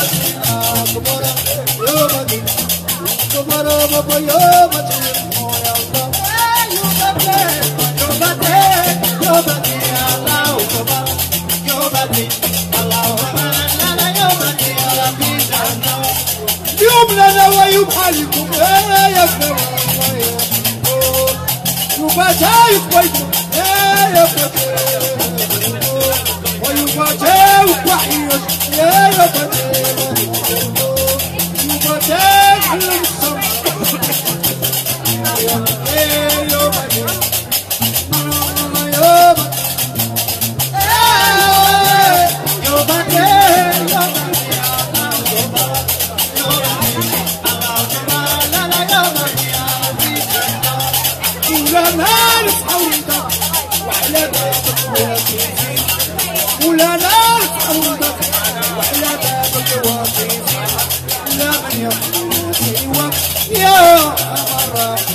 اليوم لنا ويبحالكم يا فنان يباتاي كويكم يا فنان ويباتاي وحيد يا فنان يباتاي على السما يا ولا ناس حولك وعلى بابك واقفين لا من يقول يا مرة